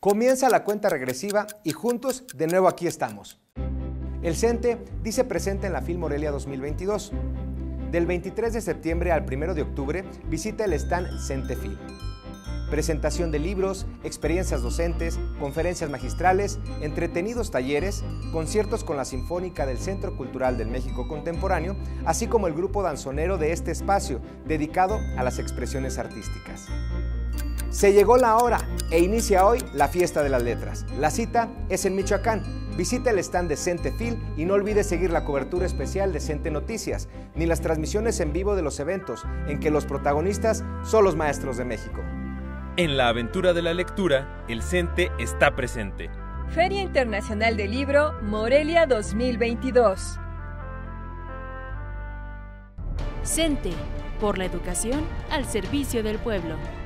Comienza la cuenta regresiva y juntos de nuevo aquí estamos. El CENTE dice presente en la FIL Morelia 2022. Del 23 de septiembre al 1 de octubre visita el stand CENTEFIL. Presentación de libros, experiencias docentes, conferencias magistrales, entretenidos talleres, conciertos con la Sinfónica del Centro Cultural del México Contemporáneo, así como el grupo danzonero de este espacio, dedicado a las expresiones artísticas. Se llegó la hora e inicia hoy la Fiesta de las Letras. La cita es en Michoacán. Visita el stand de CENTEFIL y no olvides seguir la cobertura especial de CENTE Noticias, ni las transmisiones en vivo de los eventos, en que los protagonistas son los maestros de México. En la aventura de la lectura, el CENTE está presente. Feria Internacional del Libro, Morelia 2022. CENTE, por la educación al servicio del pueblo.